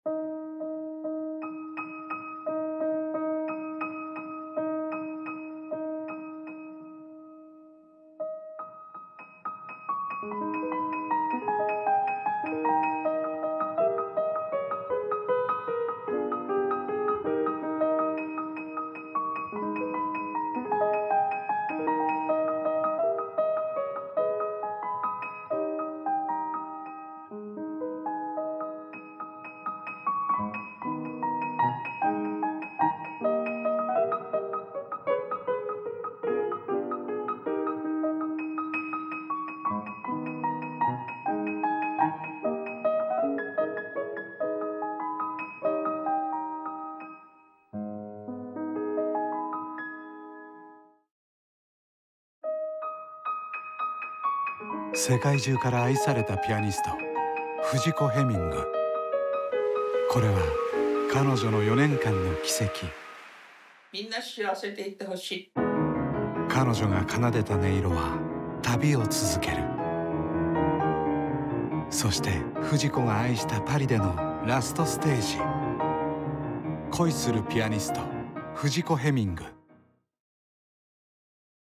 世界中から愛されたピアニスト藤子・ヘミング。これは彼女の4年間の軌跡。 みんな幸せでいてほしい。 彼女が奏でた音色は旅を続ける。そして藤子が愛したパリでのラストステージ。恋するピアニスト藤子・ヘミング。